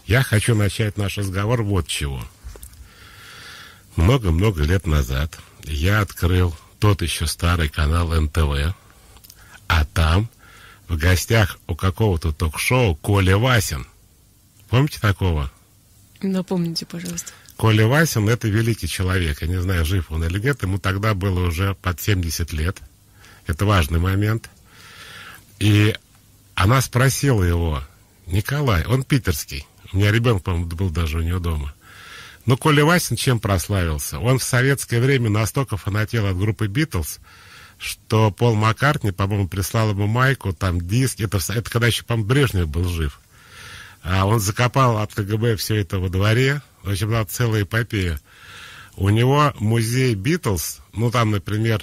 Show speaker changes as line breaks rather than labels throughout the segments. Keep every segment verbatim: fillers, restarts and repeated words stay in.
Я хочу начать наш разговор вот чего. Много-много лет назад я открыл тот еще старый канал эн тэ вэ, а там в гостях у какого-то ток-шоу Коля Васин. Помните такого?
Напомните, пожалуйста.
Коля Васин — это великий человек. Я не знаю, жив он или нет. Ему тогда было уже под семьдесят лет. Это важный момент. И она спросила его: Николай, он питерский. У меня ребенок, по-моему, был даже у него дома. Но Коля Васин чем прославился? Он в советское время настолько фанател от группы «Битлз», что Пол Маккартни, по-моему, прислал ему майку, там диск. Это, это когда еще, по-моему, Брежнев был жив. А он закопал от ка гэ бэ все это во дворе. В общем, была целая эпопея. У него музей «Битлз», ну, там, например,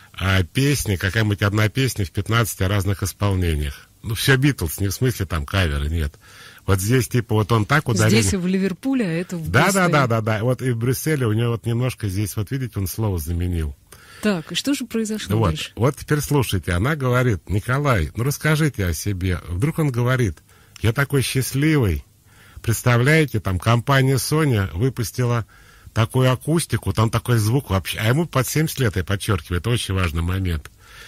песни, какая-нибудь одна песня в пятнадцати разных исполнениях. Ну, все «Битлз», не в смысле там каверы, нет. Вот здесь, типа, вот он так ударил.
Здесь в Ливерпуле, а это в
да, да, да, да, да. Вот и в Брюсселе у него вот немножко здесь, вот видите, он слово заменил.
Так, и что же произошло
вот,
дальше? Вот
теперь слушайте, она говорит: Николай, ну расскажите о себе. Вдруг он говорит: я такой счастливый. Представляете, там компания Sony выпустила такую акустику, там такой звук вообще. А ему под семьдесят лет, я подчеркиваю, это очень важный момент.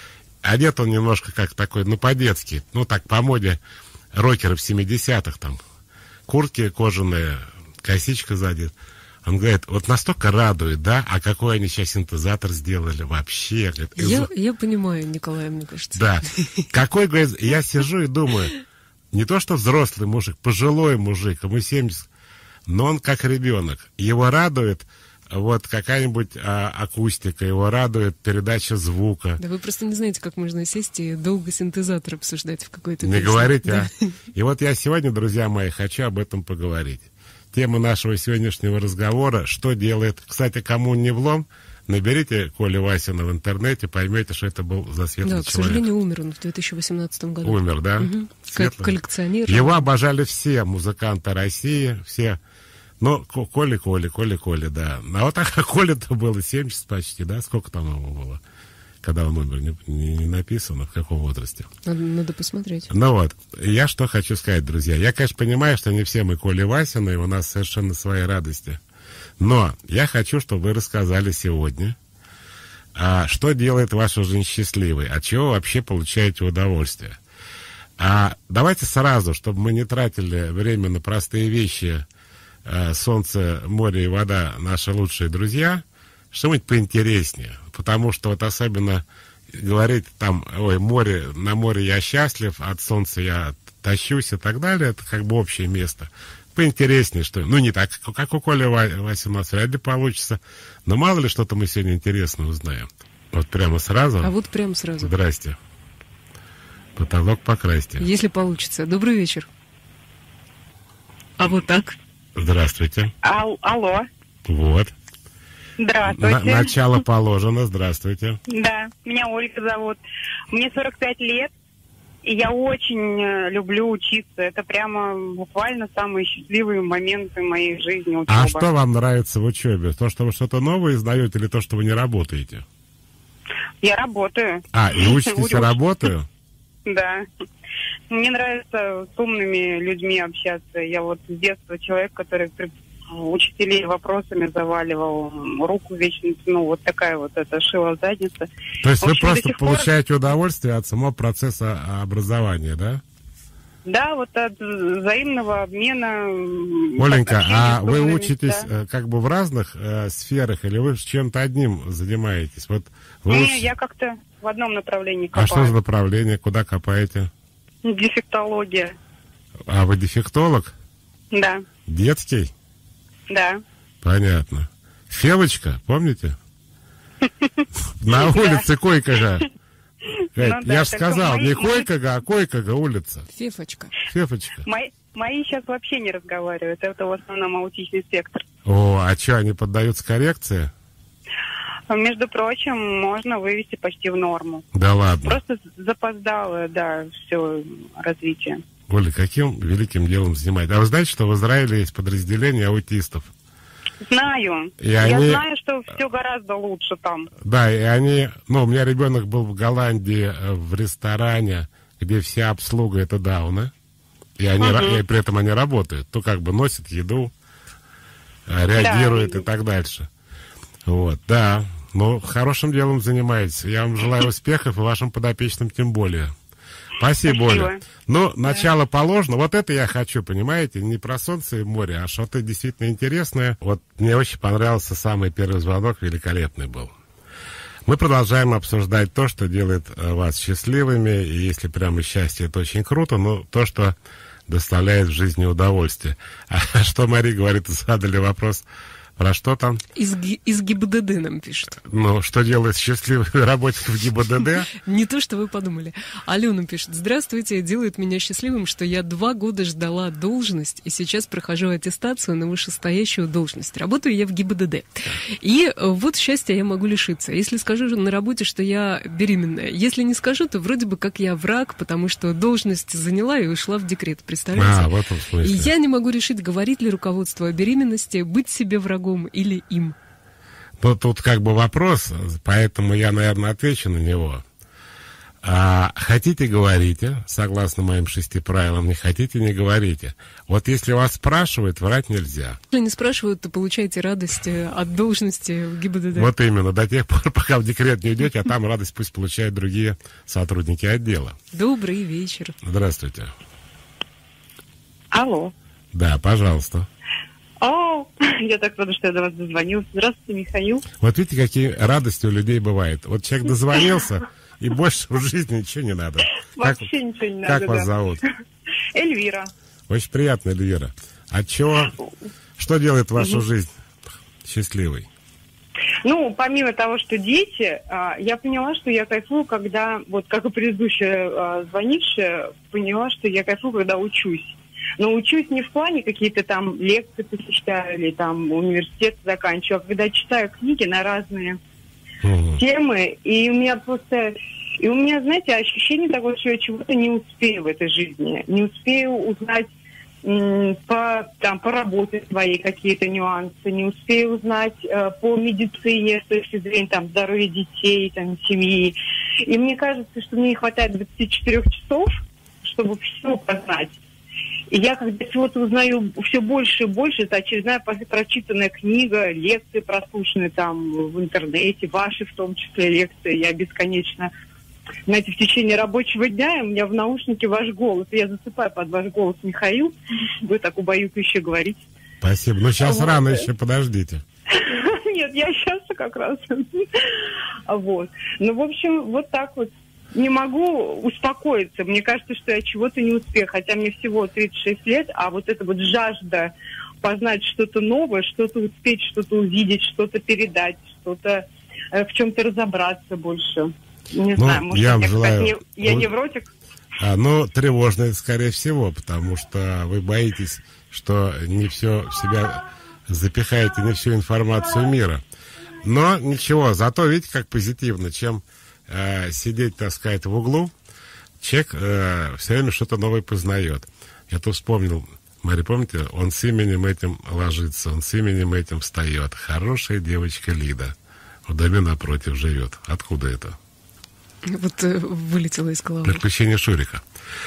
Одет он немножко как такой, ну, по-детски, ну, так, по моде рокеров семидесятых, там, куртки кожаные, косичка сзади. Он говорит, вот настолько радует, да, а какой они сейчас синтезатор сделали вообще. Говорит, из...
я, я понимаю, Николай, мне кажется.
Да, какой, говорит, я сижу и думаю, не то что взрослый мужик, пожилой мужик, ему семьдесят, но он как ребенок. Его радует вот какая-нибудь а, акустика, его радует передача звука.
Да вы просто не знаете, как можно сесть и долго синтезатор обсуждать в какой-то
Не
песне.
говорите,
да.
а? И вот я сегодня, друзья мои, хочу об этом поговорить. Тема нашего сегодняшнего разговора: что делает... Кстати, кому не влом, наберите Колю Васина в интернете, поймете, что это был за светлый
да,
человек.
к сожалению, умер он в две тысячи восемнадцатом году.
Умер, да?
Угу. Как коллекционер.
Его обожали все музыканты России, все... Ну, Коля, Коля, Коля, Коля, да. А вот так Коля-то было семьдесят почти, да? Сколько там ему было, когда он умер? Не, не, не написано, в каком возрасте.
Надо, надо посмотреть.
Ну вот, я что хочу сказать, друзья. Я, конечно, понимаю, что не все мы Коля Васина, и у нас совершенно свои радости. Но я хочу, чтобы вы рассказали сегодня, а, что делает вашу жизнь счастливой, от чего вообще получаете удовольствие. А давайте сразу, чтобы мы не тратили время на простые вещи. Солнце, море и вода — наши лучшие друзья, что-нибудь поинтереснее. Потому что вот особенно говорить там, ой, море, на море я счастлив, от солнца я тащусь и так далее, это как бы общее место. Поинтереснее, что ну не так, как у Коли Вася у нас вряд ли получится, но мало ли что-то мы сегодня интересно узнаем. Вот прямо сразу.
А вот прямо сразу.
Здрасте. Потолок покрасьте.
Если получится. Добрый вечер. А вот так.
Здравствуйте.
Ал- алло.
Вот.
Здравствуйте.
На- начало положено. Здравствуйте.
Да, меня Ольга зовут. Мне сорок пять лет, и я очень э, люблю учиться. Это прямо буквально самые счастливые моменты моей жизни. Учеба.
А что вам нравится в учебе? То, что вы что-то новое узнаете, или то, что вы не работаете?
Я работаю.
А, и учитесь, и работаю?
Да. Мне нравится с умными людьми общаться. Я вот с детства человек, который учителей вопросами заваливал, руку вечно, ну, вот такая вот эта шила задница.
То есть
в
вы
общем,
просто
пор...
получаете удовольствие от самого процесса образования, да?
Да, вот от взаимного обмена.
Оленька, а вы
умными,
учитесь
да.
как бы в разных э, сферах, или вы чем-то одним занимаетесь? Вот вы
Не,
уч...
я как-то в одном направлении копаю.
А что за направление? Куда копаете?
Дефектология.
А вы дефектолог?
Да.
Детский?
Да.
Понятно. Февочка, помните? На улице Койкага. Я же сказал, не Койкага, а Койкага улица.
Фефочка.
Фефочка.
Мои сейчас вообще не разговаривают. Это в основном аутичный спектр.
О, а что, они поддаются коррекции?
Между прочим, можно вывести почти в норму.
Да ладно.
Просто запоздало, да, все развитие.
Оля, каким великим делом занимаетесь? А вы знаете, что в Израиле есть подразделение аутистов?
Знаю.
И
Я
они...
знаю, что все гораздо лучше там.
Да, и они... Ну, у меня ребенок был в Голландии в ресторане, где вся обслуга — это дауны. И, они,
Угу.
и при этом они работают. То как бы носят еду, реагируют
Да.
и так дальше. Вот, да. Ну, хорошим делом занимаетесь. Я вам желаю успехов, и вашим подопечным тем более. Спасибо,
Спасибо.
Оля. Ну, начало положено. Вот это я хочу, понимаете, не про солнце и море, а что-то действительно интересное. Вот мне очень понравился самый первый звонок, великолепный был. Мы продолжаем обсуждать то, что делает э, вас счастливыми, и если прямо счастье, это очень круто, но то, что доставляет в жизни удовольствие. А что Мария говорит, задали вопрос, про что там?
Из, Ги- из ГИБДД нам пишет.
Ну, что делает счастливый работник в ГИБДД?
Не то, что вы подумали. Алена пишет. Здравствуйте, делает меня счастливым, что я два года ждала должность, и сейчас прохожу аттестацию на вышестоящую должность. Работаю я в ГИБДД. И вот счастья я могу лишиться. Если скажу на работе, что я беременная. Если не скажу, то вроде бы как я враг, потому что должность заняла и ушла в декрет. Представляете?
А, в этом смысле.
И я не могу решить, говорит ли руководство о беременности, быть себе врагом или им.
Ну, тут как бы вопрос, поэтому я, наверное, отвечу на него. А, хотите, говорите, согласно моим шести правилам, не хотите, не говорите. Вот если вас спрашивают, врать нельзя.
Если не спрашивают, то получаете радость э, от должности в ГИБДД.
Вот именно, до тех пор, пока в декрет не идете, а там радость пусть получают другие сотрудники отдела.
Добрый вечер.
Здравствуйте.
Алло.
Да, пожалуйста.
О, я так рада, что я до вас дозвонилась. Здравствуйте, Михаил.
Вот видите, какие радости у людей бывают. Вот человек дозвонился, и больше в жизни ничего не надо. Как,
Вообще ничего не надо.
как вас
да.
зовут?
Эльвира.
Очень приятно, Эльвира. А чего, что делает вашу жизнь счастливой?
Ну, помимо того, что дети, а, я поняла, что я кайфую, когда, вот как и предыдущая а, звонившая, поняла, что я кайфую, когда учусь. Но учусь не в плане какие-то там лекции посещаю или там университет заканчиваю, а когда читаю книги на разные
Угу.
темы, и у меня просто... И у меня, знаете, ощущение такое, что я чего-то не успею в этой жизни. Не успею узнать м, по, там, по работе своей какие-то нюансы, не успею узнать э, по медицине с точки зрения там, здоровья детей, там, семьи. И мне кажется, что мне не хватает двадцати четырёх часов, чтобы все познать. И я, когда чего-то узнаю все больше и больше, это очередная прочитанная книга, лекции прослушанные там в интернете, ваши в том числе лекции. Я бесконечно, знаете, в течение рабочего дня у меня в наушнике ваш голос. И я засыпаю под ваш голос, Михаил. Вы так убаюкающе говорите.
Спасибо. Ну, сейчас
Вот.
рано еще, подождите.
Нет, я сейчас как раз. Вот. Ну, в общем, вот так вот. Не могу успокоиться. Мне кажется, что я чего-то не успею, хотя мне всего тридцать шесть лет, а вот эта вот жажда познать что-то новое, что-то успеть, что-то увидеть, что-то передать, что-то э, в чем-то разобраться больше. Не
Ну,
знаю, может,
я вам
я,
желаю-
кстати, не- я
Ну,
невротик.
А, ну, тревожно это, скорее всего, потому что вы боитесь, что не все в себя запихаете, не всю информацию мира. Но ничего, зато видите, как позитивно, чем э, сидеть, так сказать, в углу, человек э, все время что-то новое познает. Я тут вспомнил, Мария, помните, он с именем этим ложится, он с именем этим встает. Хорошая девочка Лида в доме напротив живет. Откуда это?
Вот э, вылетело из головы.
Приключения Шурика.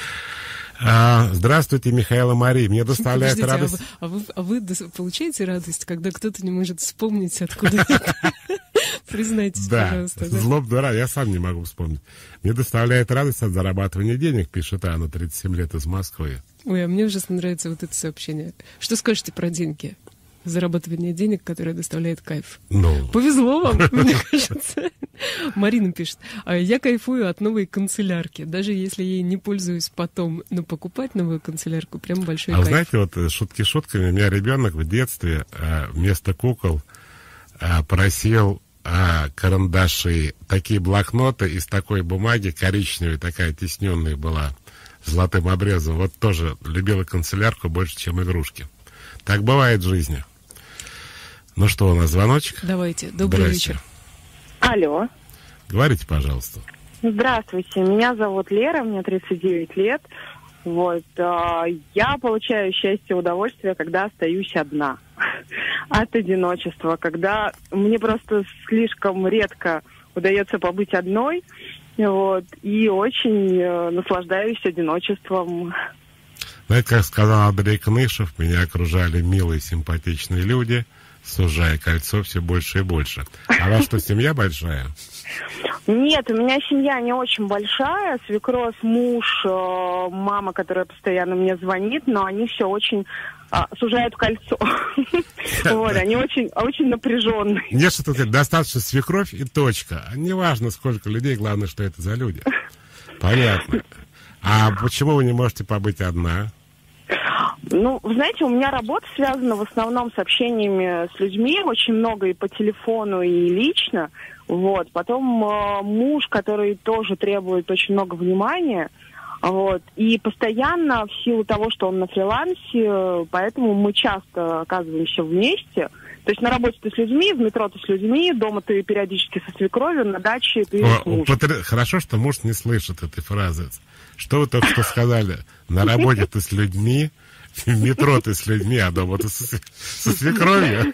А, здравствуйте, Михаил и Мария. Мне доставляет
Подождите, а
радость...
вы, а вы, а вы дос- получаете радость, когда кто-то не может вспомнить, откуда это? Признайтесь,
Да,
пожалуйста. Да.
злобно рад, я сам не могу вспомнить. Мне доставляет радость от зарабатывания денег, пишет Анна, тридцать семь лет, из Москвы.
Ой, а мне ужасно нравится вот это сообщение. Что скажете про деньги? Зарабатывание денег, которое доставляет кайф.
Ну,
Повезло вам, мне кажется. Марина пишет. «А я кайфую от новой канцелярки, даже если ей не пользуюсь потом. Но покупать новую канцелярку прям большой
а вы
кайф».
знаете, вот э, шутки шутками, у меня ребенок в детстве э, вместо кукол э, просил э, карандаши, такие блокноты из такой бумаги, коричневой, такая тисненная была, с золотым обрезом. Вот тоже любила канцелярку больше, чем игрушки. Так бывает в жизни. Ну что, у нас звоночек?
Давайте, добрый
Здрасте.
вечер.
Алло.
Говорите, пожалуйста.
Здравствуйте, меня зовут Лера, мне тридцать девять лет. Вот, а, я получаю счастье и удовольствие, когда остаюсь одна от одиночества, когда мне просто слишком редко удается побыть одной, вот, и очень э, наслаждаюсь одиночеством.
Знаете, как сказал Андрей Кнышев, меня окружали милые, симпатичные люди, сужая кольцо все больше и больше. А у вас что, семья большая?
Нет, у меня семья не очень большая. Свекровь, муж, мама, которая постоянно мне звонит, но они все очень а, сужают кольцо. Вот, они очень, очень напряженные.
Нет, что тут достаточно свекровь и точка. Неважно, сколько людей, главное, что это за люди. Понятно. А почему вы не можете побыть одна?
Ну, вы знаете, у меня работа связана в основном с общениями с людьми, очень много и по телефону, и лично. Вот. Потом э, муж, который тоже требует очень много внимания. Вот. И постоянно, в силу того, что он на фрилансе, поэтому мы часто оказываемся вместе. То есть на работе ты с людьми, в метро ты с людьми, дома ты периодически со свекровью, на даче ты
О,
с мужем.
Хорошо, что муж не слышит этой фразы. Что вы только что сказали? На работе ты с людьми, в метро ты с людьми, а дома ты со, со свекровью.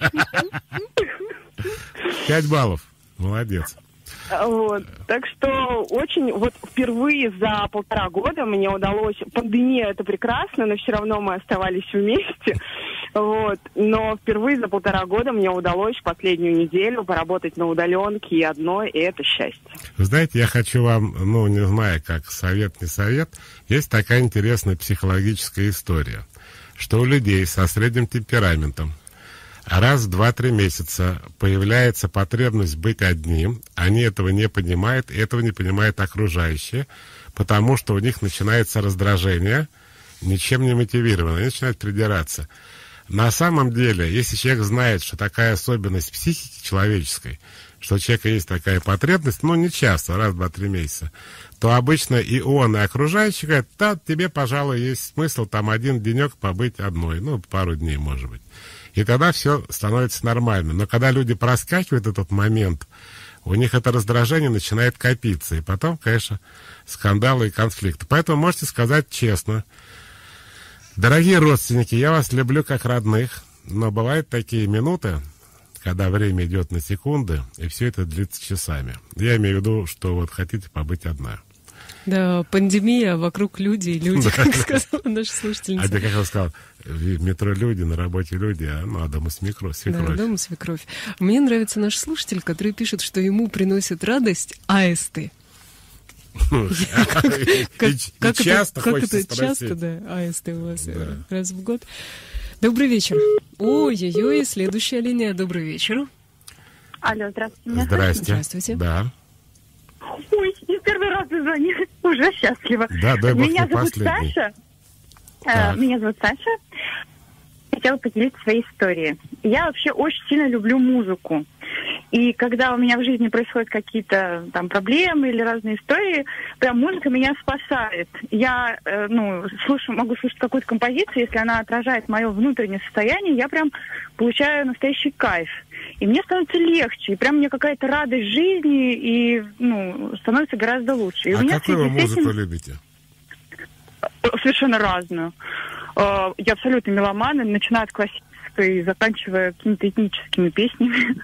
Пять баллов. Молодец.
Вот. Так что очень, вот впервые за полтора года мне удалось, пандемия это прекрасно, но все равно мы оставались вместе, вот, но впервые за полтора года мне удалось в последнюю неделю поработать на удаленке и одной, и это счастье.
Вы знаете, я хочу вам, ну, не знаю, как совет, не совет, есть такая интересная психологическая история, что у людей со средним темпераментом раз в два-три месяца появляется потребность быть одним, они этого не понимают, и этого не понимают окружающие, потому что у них начинается раздражение, ничем не мотивированное, они начинают придираться. На самом деле, если человек знает, что такая особенность психики человеческой, что у человека есть такая потребность, ну, не часто, раз в два-три месяца, то обычно и он, и окружающие говорят, да, тебе, пожалуй, есть смысл там один денек побыть одной, ну, пару дней, может быть. И тогда все становится нормально. Но когда люди проскакивают этот момент, у них это раздражение начинает копиться. И потом, конечно, скандалы и конфликты. Поэтому можете сказать честно. Дорогие родственники, я вас люблю как родных, но бывают такие минуты, когда время идет на секунды, и все это длится часами. Я имею в виду, что вот хотите побыть одна.
Да, пандемия, вокруг люди, люди, как сказала наша слушательница.
А ты как я сказал, в метро люди, на работе люди, а, ну, а дома свекровь.
Да, дома свекровь. Мне нравится наш слушатель, который пишет, что ему приносит радость аисты.
Как часто хочется спросить.
Часто, да, аисты у вас раз в год. Добрый вечер. Ой-ой-ой, следующая линия. Добрый вечер.
Алло, здравствуйте.
Здрасте.
Здравствуйте.
Да.
Ой, не первый раз звоню, уже счастлива.
Да, дай бог,
Меня
не
зовут
последний.
Саша.
Так.
Меня зовут Саша. Хотела поделиться своей историей. Я вообще очень сильно люблю музыку. И когда у меня в жизни происходят какие-то там проблемы или разные истории, прям музыка меня спасает. Я, э, ну, слушаю, могу слушать какую-то композицию, если она отражает мое внутреннее состояние, я прям получаю настоящий кайф. И мне становится легче, и прям мне какая-то радость жизни, и, ну, становится гораздо лучше. И
а
у меня
какую вы музыку
этим...
любите?
Совершенно разную. Я абсолютно меломан, начиная от классической и заканчивая какими-то этническими песнями.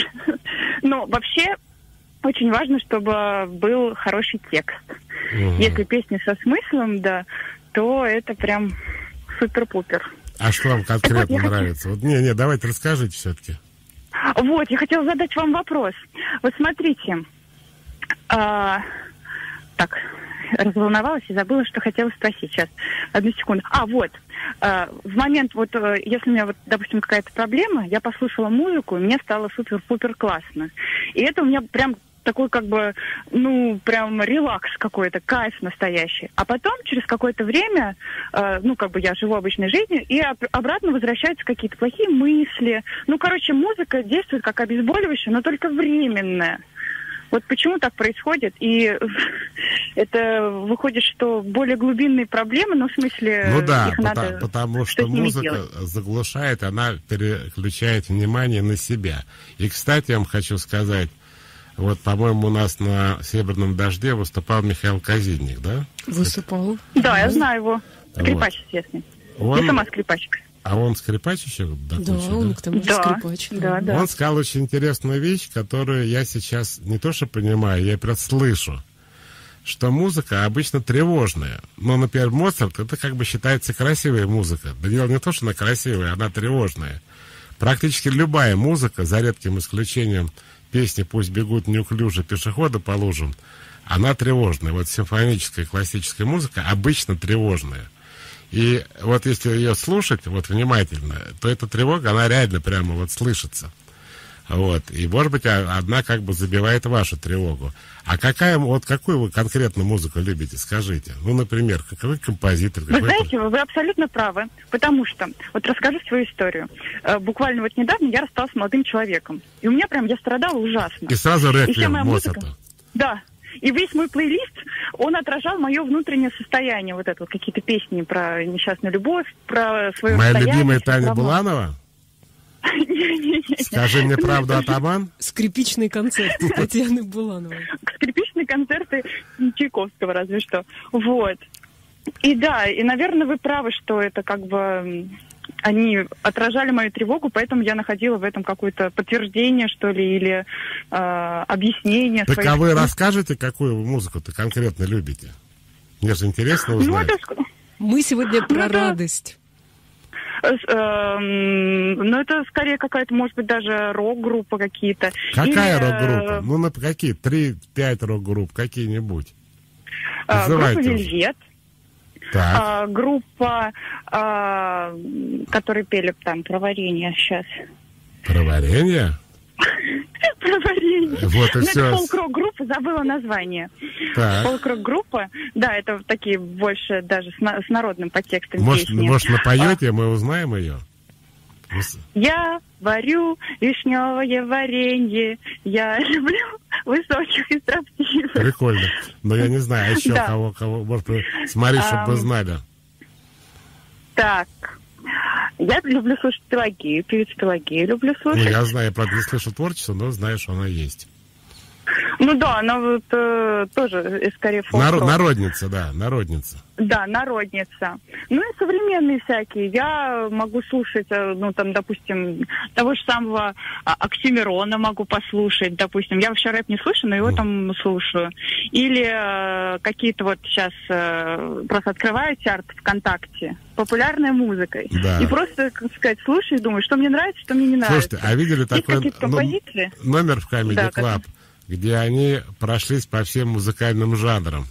Но вообще очень важно, чтобы был хороший текст. Угу. Если песня со смыслом, да, то это прям супер-пупер.
А что вам конкретно вот нравится?
Хочу...
Вот, не, не, давайте расскажите все-таки.
Вот, я хотела задать вам вопрос. Вот смотрите. А... Так... разволновалась и забыла, что хотела спросить. Сейчас, одну секунду. А, вот. Э, в момент, вот, э, если у меня, вот, допустим, какая-то проблема, я послушала музыку, и мне стало супер-пупер классно. И это у меня прям такой, как бы, ну, прям релакс какой-то, кайф настоящий. А потом, через какое-то время, э, ну, как бы я живу обычной жизнью, и об- обратно возвращаются какие-то плохие мысли. Ну, короче, музыка действует как обезболивающее, но только временное. Вот почему так происходит? И это выходит, что более глубинные проблемы, ну, в смысле,
ну да,
их
потому,
надо
потому что музыка заглушает, она переключает внимание на себя. И, кстати, я вам хочу сказать, вот, по-моему, у нас на «Северном дожде» выступал Михаил Казинник, да?
Выступал.
Да, я знаю его. Скрипач,
вот.
известный.
Он...
Я сама скрипачка.
А он скрипач еще?
Да, кучи, он да? к тому же
да,
скрипач. Да.
Да, да.
Он сказал очень интересную вещь, которую я сейчас не то что понимаю, я просто слышу. что музыка обычно тревожная. Ну, например, Моцарт, это как бы считается красивая музыка. Да дело не то, что она красивая, она тревожная. Практически любая музыка, за редким исключением песни «Пусть бегут неуклюже пешеходы по лужам», она тревожная. Вот симфоническая классическая музыка обычно тревожная. И вот если ее слушать вот внимательно, то эта тревога, она реально прямо вот слышится. Вот. И, может быть, одна как бы забивает вашу тревогу. А какая, вот какую вы конкретно музыку любите, скажите? Ну, например, какой композитор?
Вы знаете, вы, вы абсолютно правы, потому что, вот расскажу свою историю. Э, буквально вот недавно я рассталась с молодым человеком. И у меня прям, я страдала ужасно.
И сразу реквием Моцарта.
Музыка, да. И весь мой плейлист, он отражал мое внутреннее состояние. Вот это вот какие-то песни про несчастную любовь, про свое
Моя
состояние.
Моя любимая Таня Буланова? Скажи мне правду, атаман?
Скрипичный концерт Татьяны Булановой.
Скрипичные концерты Чайковского, разве что. Вот. И да, и, наверное, вы правы, что это как бы... Они отражали мою тревогу, поэтому я находила в этом какое-то подтверждение, что ли, или э, объяснение.
Так
своих...
а вы расскажете, какую вы музыку-то конкретно любите? Мне же интересно узнать.
Ну, это...
Мы сегодня про
ну, это...
радость.
Ну, это скорее какая-то, может быть, даже рок-группа какие-то.
Какая
Или...
рок-группа? Ну, на какие? Три-пять рок-групп, какие-нибудь.
А, группа «Вельвет».
Так.
А, группа, а, которые пели там про варенье сейчас.
Про варенье?
Про варенье.
Вот и
ну,
все.
Это фолк-рок-группа, забыла название.
Так.
Фолк-рок-группа, да, это такие больше даже с, на, с народным подтекстом
может,
песни.
Может, напоете, а... мы узнаем ее?
Я варю вишневое варенье, я люблю высоких и строптивых.
Прикольно. Но я не знаю, а еще да. кого, кого, может, смотри, чтобы вы знали.
Так, я люблю слушать Пелагею, певицу Пелагею люблю слушать.
Ну, я знаю, я, правда, не слышу творчество, но знаю, что она есть.
Ну да, она вот э, тоже скорее фолк-рок.
Народ, народница, да, народница.
Да, народница. Ну и современные всякие. Я могу слушать, ну там, допустим, того же самого Оксимирона могу послушать, допустим. Я вообще рэп не слышу, но его mm. там слушаю. Или э, какие-то вот сейчас э, просто открываю чарт ВКонтакте с популярной музыкой. Да. И просто, как сказать, слушаю и думаю, что мне нравится, что мне не нравится.
Слушайте, а видели такой
композиции?
Номер в Comedy
да,
Club, как... где они прошлись по всем музыкальным жанрам?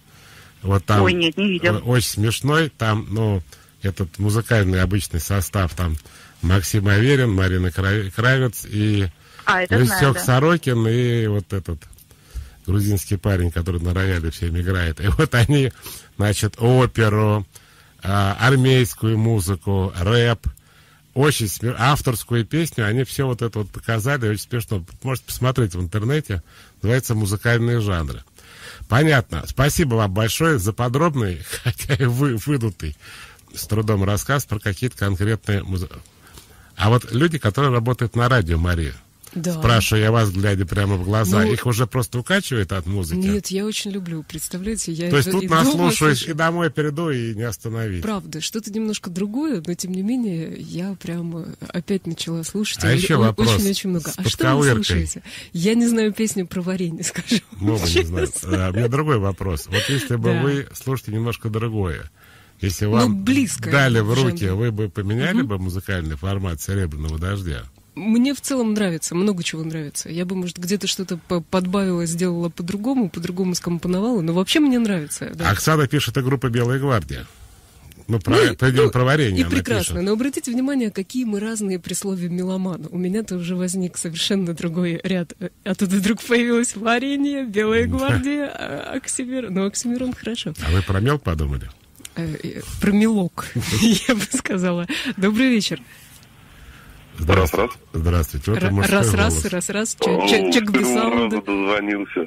Вот там
Ой, нет, не видел.
Очень смешной, там, ну, этот музыкальный обычный состав, там Максим Аверин, Марина Кравец и
а,
Лисек да. Сорокин и вот этот грузинский парень, который на рояле всем играет. И вот они, значит, оперу, а, армейскую музыку, рэп, очень смеш... авторскую песню, они все вот это вот показали, очень смешно. Можете посмотреть в интернете, называется «Музыкальные жанры». Понятно. Спасибо вам большое за подробный, хотя и вы, выдутый, с трудом рассказ про какие-то конкретные музыки. А вот люди, которые работают на радио, Мария, да. Спрашиваю я вас, глядя прямо в глаза, ну, их уже просто укачивает от музыки?
Нет, я очень люблю, представляете? Я
То есть тут наслушаюсь и домой приду, и не остановить.
Правда, что-то немножко другое, но тем не менее я прям опять начала слушать.
А еще вопрос
очень-очень много. А что вы слушаете? Я не знаю песню про варенье, скажу.
Много не знаю. А, у меня другой вопрос. Вот если бы да. вы слушаете немножко другое, если вам ну, близко дали в руки, жанр. Вы бы поменяли угу. бы музыкальный формат «Серебряного дождя»?
Мне в целом нравится, много чего нравится. Я бы, может, где-то что-то подбавила, сделала по-другому, по-другому скомпоновала, но вообще мне нравится. Да.
Оксана пишет о группе «Белая гвардия». Ну, про, ну, пойдем ну, про варенье.
И прекрасно, пишет. Но обратите внимание, какие мы разные при слове «меломан». У меня-то уже возник совершенно другой ряд. А тут вдруг появилось варенье, «Белая гвардия», Оксимирон. Ну, Оксимирон хорошо.
А вы про мел подумали?
Про мелок, я бы сказала. Добрый вечер.
Здравствуйте. Здравствуйте. Вот
раз, раз, раз, раз, раз, чек бисаунд.
Дозвонился.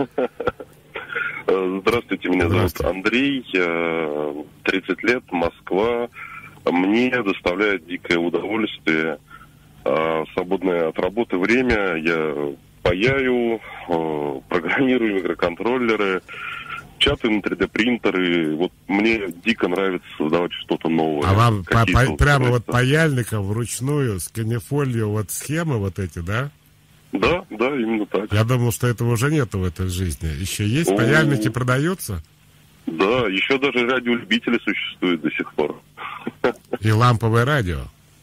Здравствуйте, меня зовут Андрей, тридцать лет, Москва. Мне доставляет дикое удовольствие свободное от работы время. Я паяю, программирую микроконтроллеры, чаты на три дэ принтеры. Вот мне дико нравится создавать что-то новое.
А вам по, по, прямо вот паяльником вручную с канифолью вот схемы вот эти, да?
Да, да, именно так.
Я думал, что этого уже нету в этой жизни. Еще есть?
О.
Паяльники продаются?
Да, еще даже радиолюбители существуют до сих пор.
И ламповое радио?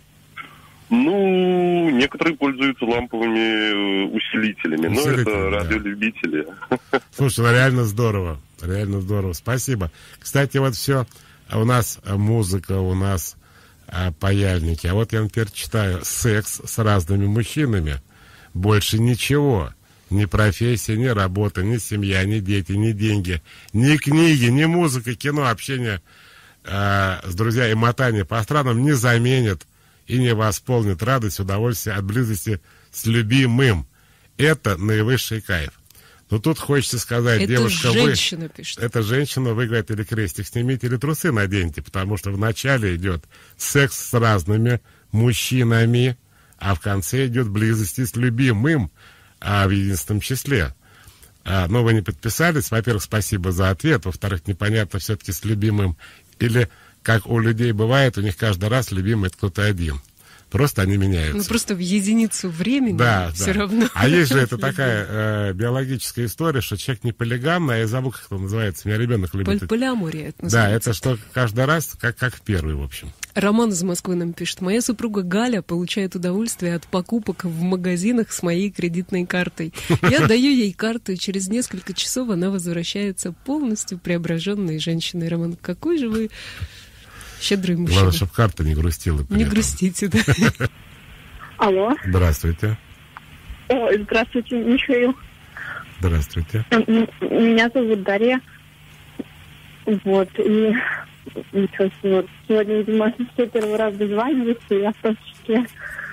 Ну, некоторые пользуются ламповыми усилителями, но
Усилители,
это
да.
радиолюбители.
Слушай, ну реально здорово. Реально здорово. Спасибо. Кстати, вот все. У нас музыка, у нас а, паяльники. А вот я, например, читаю секс с разными мужчинами. Больше ничего. Ни профессия, ни работа, ни семья, ни дети, ни деньги, ни книги, ни музыка, кино, общение э, с друзьями и мотание по странам не заменит и не восполнит радость, удовольствие от близости с любимым. Это наивысший кайф. Но тут хочется сказать,
это
девушка,
женщина
вы...
пишет.
Это женщина, вы, говорит, или крестик снимите, или трусы наденьте, потому что вначале идет секс с разными мужчинами, а в конце идет близости с любимым, а в единственном числе. А, но вы не подписались. Во-первых, спасибо за ответ. Во-вторых, непонятно все-таки с любимым. Или, как у людей бывает, у них каждый раз любимый это кто-то один. Просто они меняются.
Ну, просто в единицу времени
да,
все
да.
равно.
А есть же это такая э, биологическая история, что человек не полигамный, а я забыл, как это называется. У меня ребенок любит.
Поль- полиамория это
Да,
называется.
это что каждый раз, как, как в первый, в общем.
Роман из Москвы нам пишет. Моя супруга Галя получает удовольствие от покупок в магазинах с моей кредитной картой. Я даю ей карту, и через несколько часов она возвращается полностью преображенной женщиной. Роман, какой же вы щедрый мужчина.
Главное, чтобы карта не грустила.
Не этом. Грустите, да.
Алло.
Здравствуйте.
Ой, здравствуйте, Михаил.
Здравствуйте.
Меня зовут Дарья. Вот, и вот, сегодня, видимо, все первый раз дозваниваюсь, и я в том числе.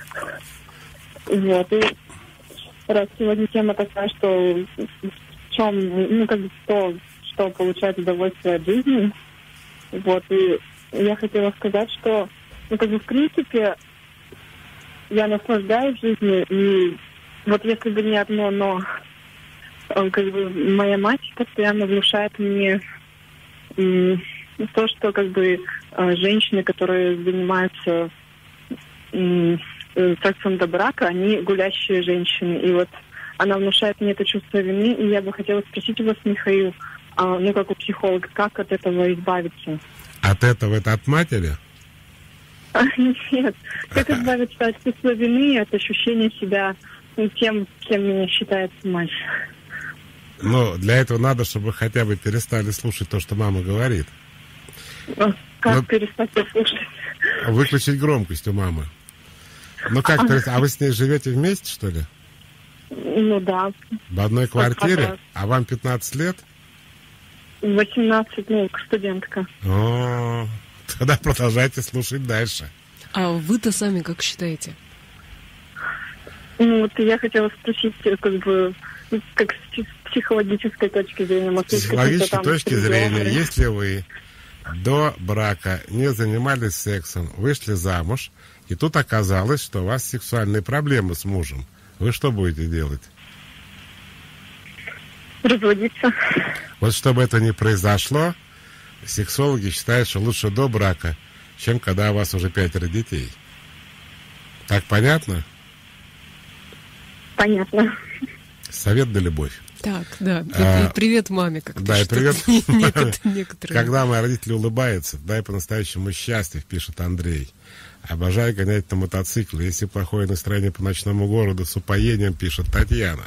Вот, и раз сегодня тема такая, что в чем, ну, как бы то, что получает удовольствие от жизни. Вот, и я хотела сказать, что, ну, как бы, в принципе, я наслаждаюсь жизнью, и вот если бы не одно «но», как бы, моя мать постоянно внушает мне м, то, что, как бы, женщины, которые занимаются м, сексом до брака, они гулящие женщины, и вот она внушает мне это чувство вины, и я бы хотела спросить у вас, Михаил, а, ну, как у психолога, как от этого избавиться?
От этого это от матери?
А, нет. Как избавиться от чувства вины и от ощущения себя, ну, тем, кем меня считает мать?
Ну, для этого надо, чтобы вы хотя бы перестали слушать то, что мама говорит.
А, как
ну,
перестать слушать?
Выключить громкость у мамы. Ну как, а, а вы с ней живете вместе, что ли?
Ну да.
В одной квартире? А вам пятнадцать лет?
восемнадцать, ну, студентка.
О, тогда продолжайте слушать дальше.
А вы-то сами как считаете?
Ну, вот я хотела спросить, как бы, как с психологической точки зрения.
С психологической точки зрения, если вы до брака не занимались сексом, вышли замуж, и тут оказалось, что у вас сексуальные проблемы с мужем, вы что будете делать?
Разводиться.
Вот чтобы это не произошло, сексологи считают, что лучше до брака, чем когда у вас уже пятеро детей. Так понятно?
Понятно.
Совет да любовь.
Так, да.
А,
и привет маме, как
да, и привет.
Некоторые.
Когда мои родители улыбаются, дай по-настоящему счастлив, пишет Андрей. Обожаю гонять на мотоцикле. Если плохое настроение по ночному городу, с упоением, пишет Татьяна.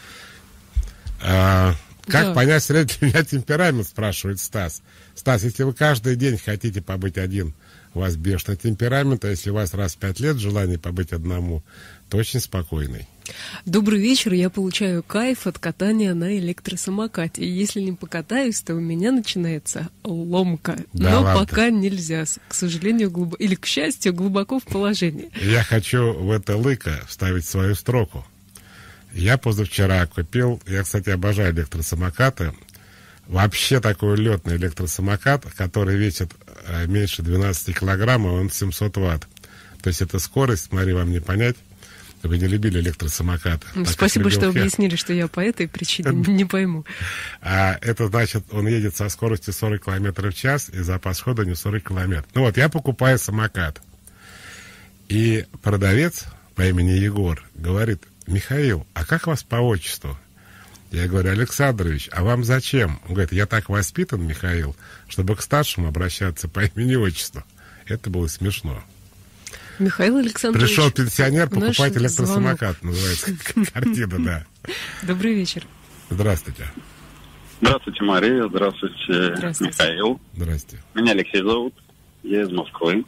А, как да. понять средний у меня темперамент, спрашивает Стас. Стас, если вы каждый день хотите побыть один, у вас бешеный темперамент, а если у вас раз в пять лет желание побыть одному, то очень спокойный.
Добрый вечер, я получаю кайф от катания на электросамокате. И если не покатаюсь, то у меня начинается ломка.
Да,
но
ладно.
Пока нельзя, к сожалению, глуб... или к счастью, глубоко в положении.
Я хочу в это лыко вставить свою строку. Я позавчера купил, я, кстати, обожаю электросамокаты, вообще такой летный электросамокат, который весит меньше двенадцати килограммов, он семьсот ватт. То есть это скорость, смотри, вам не понять. Вы не любили электросамокаты.
Спасибо, что объяснили, что я по этой причине не пойму.
А это значит, он едет со скоростью сорок километров в час, и запас хода не сорок километров. Ну вот, я покупаю самокат. И продавец по имени Егор говорит, Михаил, а как вас по отчеству? Я говорю, Александрович, а вам зачем? Он говорит, я так воспитан, Михаил, чтобы к старшему обращаться по имени и отчеству. Это было смешно.
Михаил Александрович.
Пришел пенсионер покупать электросамокат, называется картина, да.
Добрый вечер.
Здравствуйте.
Здравствуйте, Мария. Здравствуйте,
Здравствуйте.
Михаил.
Здравствуйте.
Меня Алексей зовут. Я из Москвы.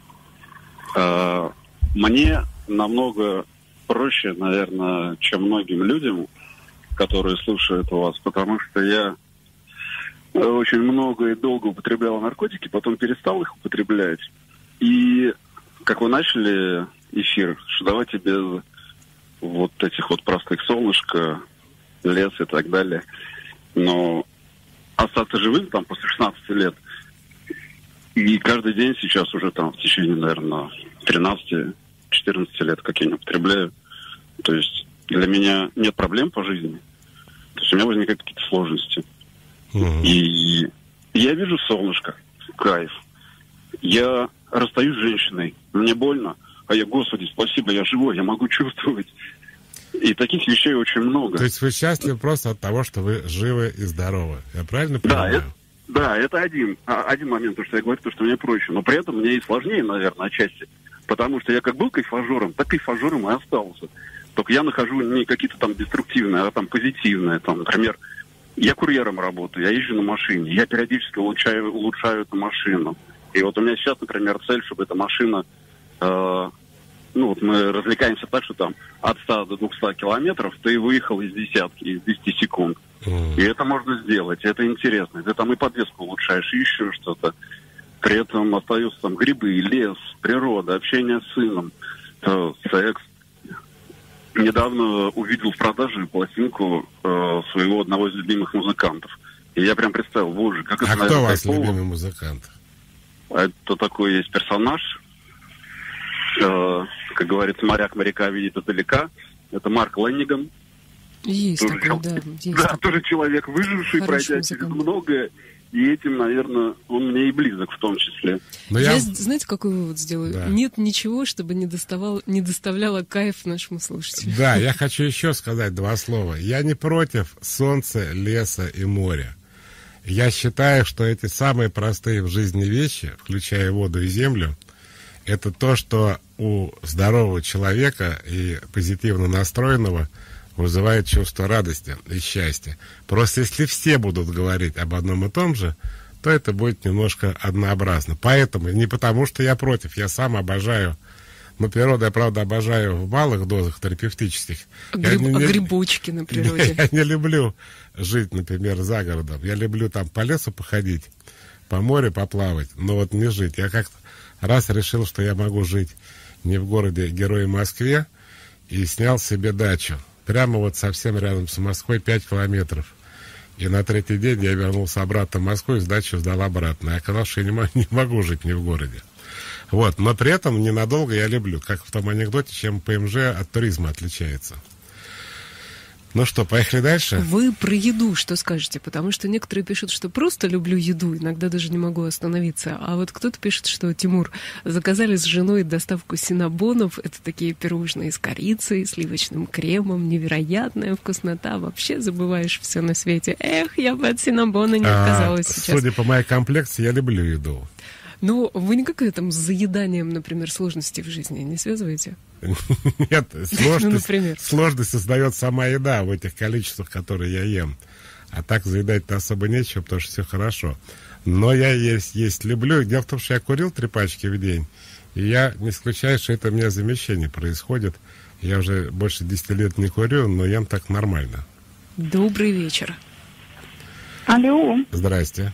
А, мне намного проще, наверное, чем многим людям, которые слушают вас, потому что я очень много и долго употреблял наркотики, потом перестал их употреблять. И как вы начали эфир, что давайте без вот этих вот простых солнышка, лес и так далее. Но остаться живым там после шестнадцати лет. И каждый день сейчас уже там в течение, наверное, тринадцати-четырнадцати лет, как я не употребляю. То есть для меня нет проблем по жизни. То есть у меня возникают какие-то сложности. Uh-huh. И я вижу солнышко, кайф. Я расстаюсь с женщиной, мне больно, а я, Господи, спасибо, я живой, я могу чувствовать. И таких вещей очень много.
То есть вы счастливы просто от того, что вы живы и здоровы. Я правильно понимаю?
Да, это, да, это один, один момент, то, что я говорю, то, что мне проще. Но при этом мне и сложнее, наверное, отчасти. Потому что я как был кайфажером, так кайфажером и остался. Только я нахожу не какие-то там деструктивные, а там позитивные. Там, например, я курьером работаю, я езжу на машине, я периодически улучшаю, улучшаю эту машину. И вот у меня сейчас, например, цель, чтобы эта машина... Э, ну, вот мы развлекаемся так, что там от ста до двухсот километров ты выехал из десятки, из десяти секунд. Mm. И это можно сделать, это интересно. Ты там и подвеску улучшаешь, и еще что-то. При этом остаются там грибы, лес, природа, общение с сыном, э, секс. Недавно увидел в продаже пластинку э, своего одного из любимых музыкантов. И я прям представил, боже, как это...
А кто у вас любимый музыкант?
Это такой есть персонаж, э, как говорится, моряк моряка видит издалека. Это Марк Лэнниган.
Есть
тоже
такой,
чел...
да. Есть
да,
такой.
Тоже человек, выживший,
Хороший
пройдя через многое. И этим, наверное, он мне и близок в том числе.
Но
я,
я,
знаете, какой вывод сделаю?
Да.
Нет ничего, чтобы не, доставал, не доставляло кайф нашему слушателю.
Да, я хочу еще сказать два слова. Я не против солнца, леса и моря. Я считаю, что эти самые простые в жизни вещи, включая воду и землю, это то, что у здорового человека и позитивно настроенного вызывает чувство радости и счастья. Просто если все будут говорить об одном и том же, то это будет немножко однообразно. Поэтому, не потому что я против, я сам обожаю, ну, природу я, правда, обожаю в малых дозах терапевтических.
Гриб,
я не,
а грибочки на природе.
Я не люблю жить, например, за городом. Я люблю там по лесу походить, по морю поплавать, но вот не жить. Я как-то раз решил, что я могу жить не в городе Герой Москве, и снял себе дачу. Прямо вот совсем рядом с Москвой, пять километров. И на третий день я вернулся обратно в Москву и сдачу сдал обратно. И оказалось, что я не могу, не могу жить не в городе. Вот. Но при этом ненадолго я люблю. Как в том анекдоте, чем ПМЖ от туризма отличается. Ну что, поехали дальше?
Вы про еду что скажете? Потому что некоторые пишут, что просто люблю еду, иногда даже не могу остановиться. А вот кто-то пишет, что, Тимур, заказали с женой доставку синнабонов. Это такие пирожные с корицей, сливочным кремом. Невероятная вкуснота. Вообще забываешь все на свете. Эх, я бы от синнабона не отказалась
а,
сейчас.
Судя по моей комплекции, я люблю еду.
Ну, вы никак там с заеданием, например, сложностей в жизни не связываете?
Нет, сложность,
ну,
сложность создает сама еда в этих количествах, которые я ем. А так заедать-то особо нечего, потому что все хорошо. Но я есть, есть люблю. Дело в том, что я курил три пачки в день. И я не исключаю, что это у меня замещение происходит. Я уже больше десяти лет не курю, но ем так нормально.
Добрый вечер.
Алло.
Здрасте.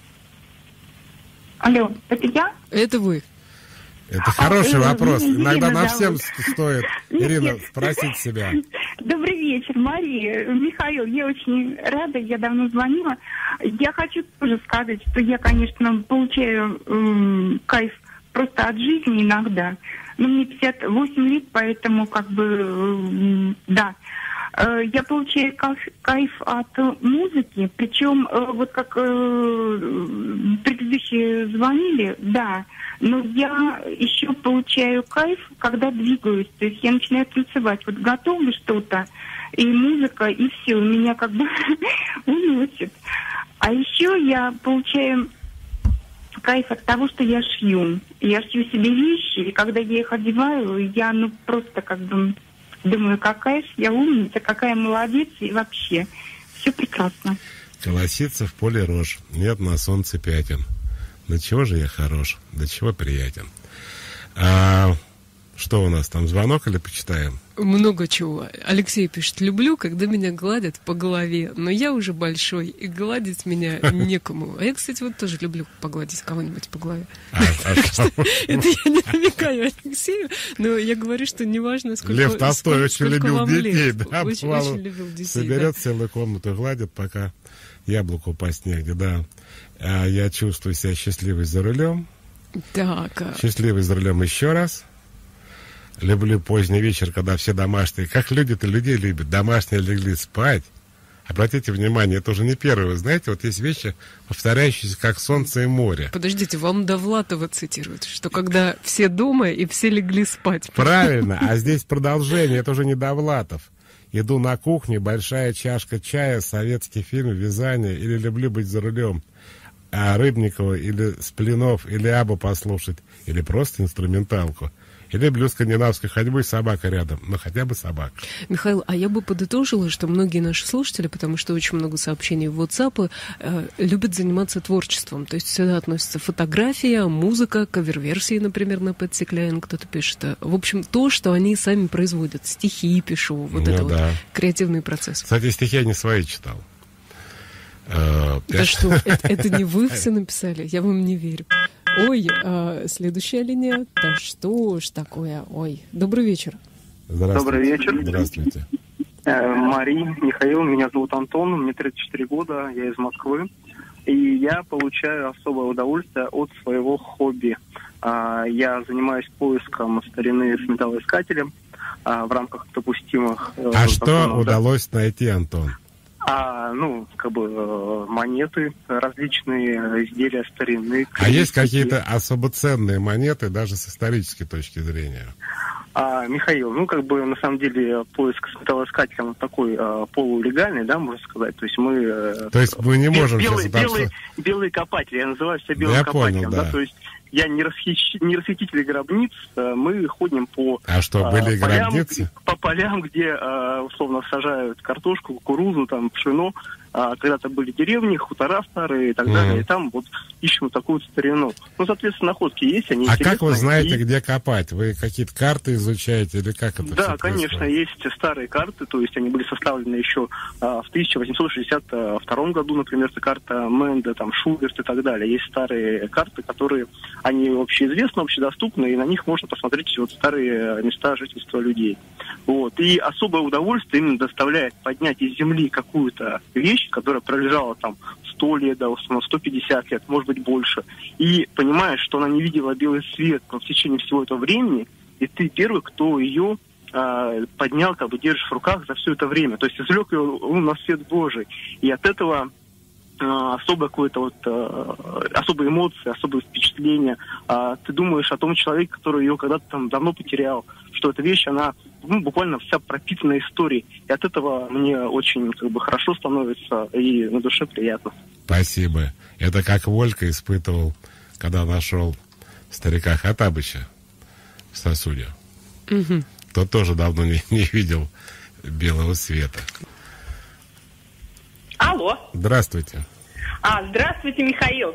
Алло, это я?
Это вы.
Это хороший
а,
вопрос.
Ирина
Иногда нам
зовут.
всем стоит, Ирина, спросить себя.
Добрый вечер, Мария. Михаил, я очень рада, я давно звонила. Я хочу тоже сказать, что я, конечно, получаю э, кайф просто от жизни иногда. Но мне пятьдесят восемь лет, поэтому как бы, э, да.
Э, я получаю кайф, кайф от музыки, причем э, вот как э, предыдущие звонили, да, но я еще получаю кайф, когда двигаюсь, то есть я начинаю танцевать, вот готовлю что-то, и музыка, и все, меня как бы уносит. А еще я получаю кайф от того, что я шью. Я шью себе вещи, и когда я их одеваю, я ну просто как бы думаю, какая же я умница, какая молодец, и вообще все прекрасно.
Колосится в поле рожь, нет на солнце пятен. До чего же я хорош, до чего приятен. А что у нас там, звонок или почитаем?
Много чего. Алексей пишет: люблю, когда меня гладят по голове, но я уже большой, и гладить меня некому. А я, кстати, вот тоже люблю погладить кого-нибудь по голове. Это я не намекаю Алексею, но я говорю, что неважно, сколько
Лев Толстой очень любил детей, да?
Очень любил детей.
Соберет целую комнату, гладит, пока яблоко упасть негде, да. Я чувствую себя счастливой за рулем.
Так.
Счастливый за рулем еще раз. Люблю поздний вечер, когда все домашние, как люди-то людей любят, домашние легли спать. Обратите внимание, это уже не первое. Вы знаете, вот есть вещи, повторяющиеся, как солнце и море.
Подождите, вам Довлатова цитируют, что когда все дома и все легли спать.
Правильно, а здесь продолжение, это уже не Довлатов. Иду на кухню, большая чашка чая, советский фильм, вязание, или люблю быть за рулем. А Рыбникова, или Сплинов, или Абу послушать, или просто инструменталку. И люблю скандинавской ходьбу и собака рядом. Ну, хотя бы собака.
Михаил, а я бы подытожила, что многие наши слушатели, потому что очень много сообщений в WhatsApp, э, любят заниматься творчеством. То есть сюда относятся фотография, музыка, кавер-версии, например, на Пэт Сикляйн кто-то пишет. В общем, то, что они сами производят. Стихи пишу, вот
ну,
это
да.
вот креативный процесс.
Кстати, стихи я не свои читал.
Да я... что, это, это не вы все написали? Я вам не верю. Ой, а, следующая линия. Да что ж такое? Ой, добрый вечер.
Здравствуйте.
Добрый вечер.
Здравствуйте.
Э, Мария, Михаил, меня зовут Антон, мне тридцать четыре года, я из Москвы. И я получаю особое удовольствие от своего хобби. А, я занимаюсь поиском старины с металлоискателем а, в рамках допустимых...
А что законов, удалось да? найти, Антон?
А, ну, как бы монеты, различные изделия старины.
А есть какие-то особо ценные монеты, даже с исторической точки зрения?
А, Михаил, ну, как бы, на самом деле, поиск с металлоискателем такой а, полулегальный, да, можно сказать. То есть мы...
То есть мы не можем...
Белые, белые, белые копатели, я называю себя белым
я
копателем,
понял, да.
да, то есть я не, расхищ... не расхититель грабниц, мы ходим по...
А что, были
а, полям,
гробницы?
По полям, где, условно, сажают картошку, кукурузу, там, пшено. А, когда-то были деревни, хутора старые и так mm. далее, и там вот ищем такую старину. Ну, соответственно, находки есть, они
А как вы знаете,
и...
где копать? Вы какие-то карты изучаете или как это?
Да, конечно, есть старые карты, то есть они были составлены еще а, в тысяча восемьсот шестьдесят втором году, например, это карта Менда, там, Шуберт и так далее. Есть старые карты, которые, они общеизвестны, общедоступны, и на них можно посмотреть вот старые места жительства людей. Вот. И особое удовольствие именно доставляет поднять из земли какую-то вещь, которая пролежала там сто лет, да, сто пятьдесят лет, может быть, больше. И понимаешь, что она не видела белый свет в течение всего этого времени, и ты первый, кто ее э, поднял, как бы держишь в руках за все это время. То есть извлек ее ну, на свет Божий. И от этого э, особое какое-то вот, э, особые эмоции, особые впечатления. Э, ты думаешь о том человеке, который ее когда-то там давно потерял, что эта вещь, она ну, буквально вся пропитана историей. И от этого мне очень как бы, хорошо становится и на душе приятно.
Спасибо. Это как Волька испытывал, когда нашел старика Хаттабыча в сосуде.
Угу.
Тот тоже давно не, не видел белого света.
Алло.
Здравствуйте.
А, здравствуйте, Михаил.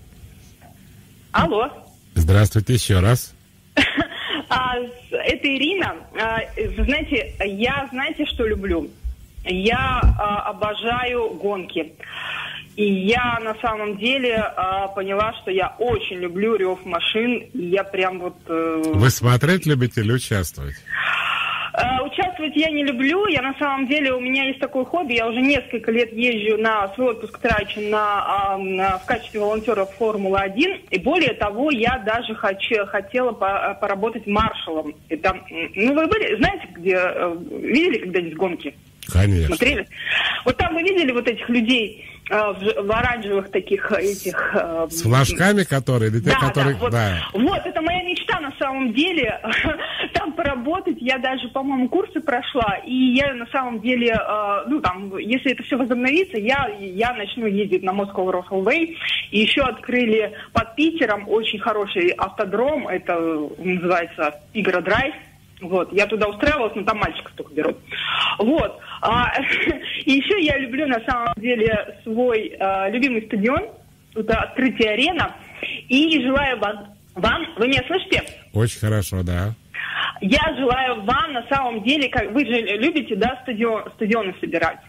Алло.
Здравствуйте еще раз.
А, это Ирина. А, вы знаете, я, знаете, что люблю? Я а, обожаю гонки. И я на самом деле а, поняла, что я очень люблю рев машин. И я прям вот... Э...
Вы смотреть любите или участвовать?
А, участвовать я не люблю. Я на самом деле, у меня есть такое хобби. Я уже несколько лет езжу на свой отпуск, трачу на, а, на, в качестве волонтера в Формулы один. И более того, я даже хочу, хотела по, поработать маршалом. И там, ну, вы были, знаете, где, видели когда здесь гонки?
Конечно.
Смотрели? Вот там вы видели вот этих людей э, в, в оранжевых таких этих... Э,
С флажками, которые, или те,
да,
которые...
да, вот,
да.
вот, это моя мечта на самом деле, там поработать. Я даже, по-моему, курсы прошла, и я на самом деле, э, ну там, если это все возобновится, я, я начну ездить на Moscow Railway. И еще открыли под Питером очень хороший автодром, это называется Игра Драйв. Вот, я туда устраивалась, но там мальчиков только берут. Вот. А, и еще я люблю на самом деле свой а, любимый стадион. Это Открытие Арена. И желаю вам, вам, вы меня слышите?
Очень хорошо, да.
Я желаю вам на самом деле, как вы же любите, да, стадион, стадионы собирать.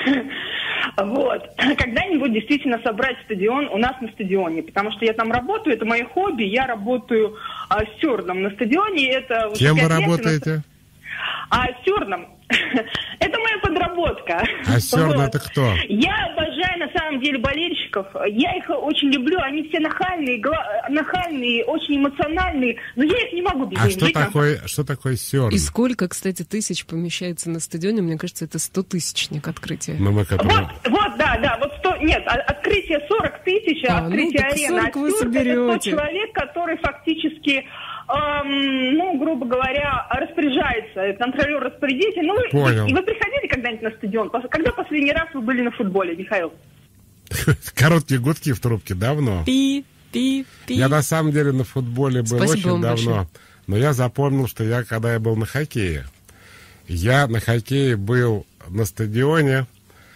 Вот. Когда-нибудь действительно собрать стадион у нас на стадионе, потому что я там работаю, это мое хобби, я работаю а, стюардом на стадионе. Это
кем вы работаете?
На... А стюардом. Это моя подработка.
А стюард
вот.
Это кто?
Я обожаю на самом деле болельщиков. Я их очень люблю. Они все нахальные, гла... нахальные, очень эмоциональные. Но я их не могу без
А
них
что
жить.
такое, что такое стюард?
И сколько, кстати, тысяч помещается на стадионе? Мне кажется, это стотысячник открытия.
Ну, мы который...
Вот, вот, да, да. Вот сто... Нет, открытие сорок тысяч, а, открытие
ну,
арены.
сорок вы
Стюард —
соберете.
это тот человек, который фактически... Эм, ну, грубо говоря, распоряжается, контролер-распорядитель. Ну,
Понял.
И, и вы приходили когда-нибудь на стадион? Когда последний раз вы были на футболе, Михаил?
Короткие гудки в трубке, давно.
Пи, пи, пи.
Я на самом деле на футболе был
Спасибо
очень
вам
давно.
большое.
Но я запомнил, что я, когда я был на хоккее, я на хоккее был на стадионе,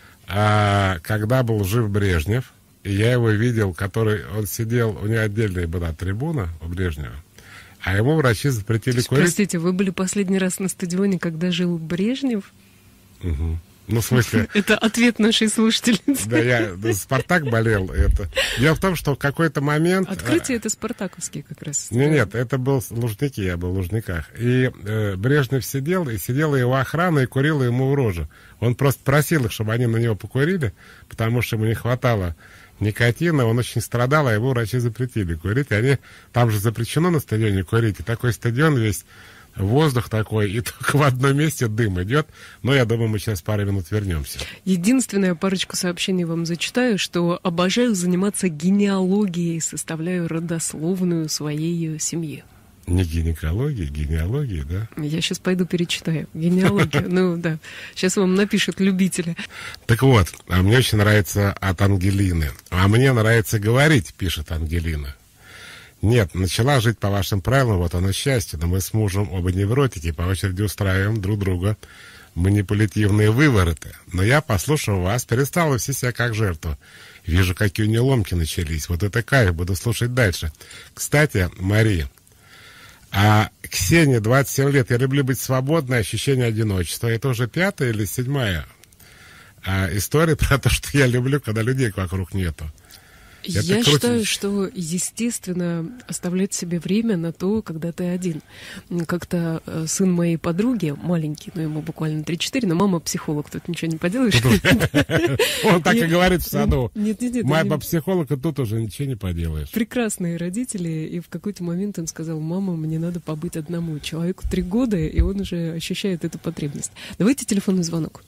а, когда был жив Брежнев. И я его видел, который, он сидел, у него отдельная была трибуна у Брежнева, а ему врачи запретили курить.
Простите, вы были последний раз на стадионе, когда жил Брежнев?
Угу. Ну, в смысле...
Это ответ нашей слушательницы.
Да, я да, Спартак болел. Это. Дело в том, что в какой-то момент...
Открытие это спартаковские как раз.
Нет, нет, это был Лужники, я был в Лужниках. И э, Брежнев сидел, и сидела его охрана, и курила ему в рожу. Он просто просил их, чтобы они на него покурили, потому что ему не хватало никотина, он очень страдал, а его врачи запретили курить. И они, там же запрещено на стадионе курить, и такой стадион весь, воздух такой, и только в одном месте дым идет. Но я думаю, мы сейчас пару минут вернемся.
Единственная парочку сообщений вам зачитаю, что обожаю заниматься генеалогией, составляю родословную своей семьи.
Не гинекология, генеалогия, да?
Я сейчас пойду перечитаю. Генеалогия, ну да. Сейчас вам напишут любители.
Так вот, а мне очень нравится от Ангелины. А мне нравится говорить, пишет Ангелина. Нет, начала жить по вашим правилам, вот оно счастье. Но мы с мужем оба невротики, по очереди устраиваем друг друга манипулятивные вывороты. Но я, послушав вас, перестала вести себя как жертву. Вижу, какие у нее ломки начались. Вот это кайф, буду слушать дальше. Кстати, Мария, а Ксении двадцать семь лет, я люблю быть свободной, ощущение одиночества. Это уже пятая или седьмая а, история про то, что я люблю, когда людей вокруг нету. Это
Я
крутится.
считаю, что естественно оставлять себе время на то, когда ты один. Как-то э, сын моей подруги, маленький, ну ему буквально три-четыре, но мама психолог, тут ничего не поделаешь.
Он так и говорит в саду.
Нет, нет, нет.
Моя психолог, и тут уже ничего не поделаешь.
Прекрасные родители, и в какой-то момент он сказал: мама, мне надо побыть одному. Человеку три года, и он уже ощущает эту потребность. Давайте телефонный звонок.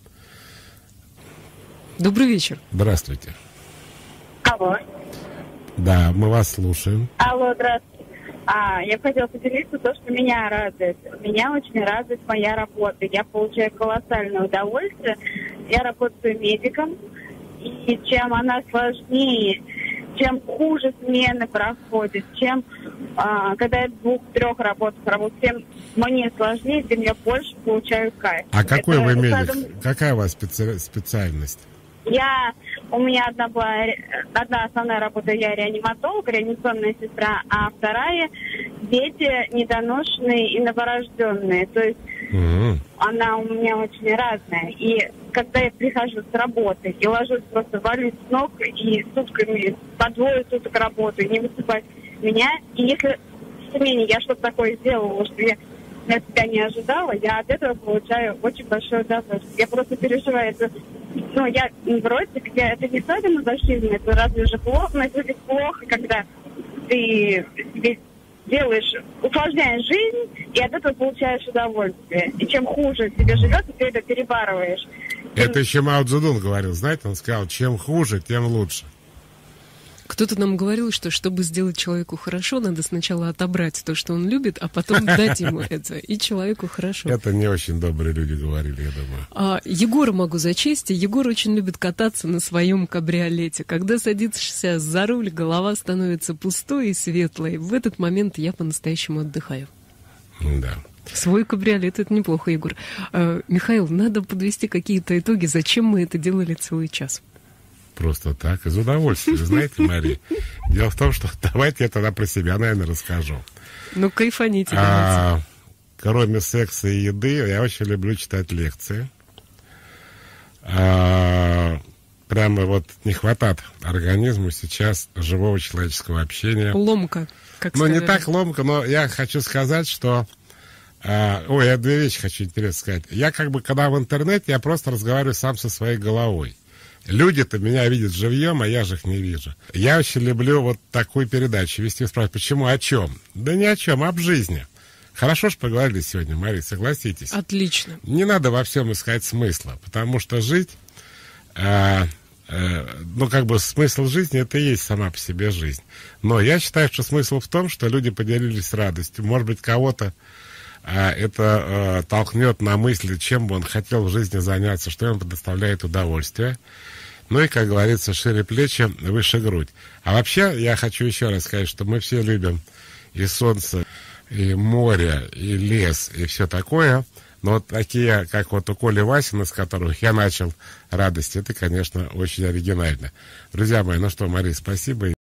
Добрый вечер.
Здравствуйте.
Алло.
Да, мы вас слушаем.
Алло, здравствуйте. А, я бы хотела поделиться то, что меня радует. Меня очень радует моя работа. Я получаю колоссальное удовольствие. Я работаю медиком. И чем она сложнее, чем хуже смены проходят, чем а, когда я в двух-трех работах работаю, тем мне сложнее, тем я больше получаю кайф.
А какой
Это,
вы медик?
скажем,
Какая у вас специ... специальность?
Я, у меня одна была, одна основная работа, я реаниматолог, реанимационная сестра, а вторая дети недоношенные и новорожденные. То есть
Mm-hmm.
она у меня очень разная. И когда я прихожу с работы и ложусь, просто валюсь с ног и сутками, по двое суток работаю, не высыпать меня. И если в смене я что-то такое сделала, что я от себя не ожидала, я от этого получаю очень большое удовольствие. Я просто переживаю это. Ну, я вроде, я, это не садомазохизм, это разве же плохо, но это ведь плохо, когда ты себе делаешь, усложняешь жизнь, и и от этого получаешь удовольствие. И чем хуже тебе живется, ты это перебарываешь.
Это еще Мао Цзэдун говорил, знаете, он сказал, чем хуже, тем лучше.
Кто-то нам говорил, что чтобы сделать человеку хорошо, надо сначала отобрать то, что он любит, а потом дать ему это, и человеку хорошо.
Это не очень добрые люди говорили, я думаю.
А, Егора могу зачесть. Егор очень любит кататься на своем кабриолете. Когда садишься за руль, голова становится пустой и светлой. В этот момент я по-настоящему отдыхаю.
Да.
Свой кабриолет — это неплохо, Егор. А, Михаил, надо подвести какие-то итоги. Зачем мы это делали целый час?
Просто так, из удовольствия, знаете, Мария. Дело в том, что давайте я тогда про себя, наверное, расскажу.
Ну, кайфаните,
а,
давайте.
Кроме секса и еды, я очень люблю читать лекции. А, прямо вот не хватает организму сейчас живого человеческого общения.
Ломка, как
Ну,
сказали.
не так ломка, но я хочу сказать, что... А, ой, я две вещи хочу интересно сказать. Я как бы, когда в интернете, я просто разговариваю сам со своей головой. Люди-то меня видят живьем, а я же их не вижу. Я очень люблю вот такую передачу вести. Спрашивают, почему, о чем? Да ни о чем, об жизни. Хорошо, что поговорили сегодня, Мария, согласитесь?
Отлично.
Не надо во всем искать смысла, потому что жить, э, э, ну, как бы смысл жизни, это и есть сама по себе жизнь. Но я считаю, что смысл в том, что люди поделились радостью. Может быть, кого-то э, это э, толкнет на мысли, чем бы он хотел в жизни заняться, что ему предоставляет удовольствие. Ну и, как говорится, шире плечи, выше грудь. А вообще, я хочу еще раз сказать, что мы все любим и солнце, и море, и лес, и все такое. Но вот такие, как вот у Коли Васина, с которых я начал радость, это, конечно, очень оригинально. Друзья мои, ну что, Мария, спасибо.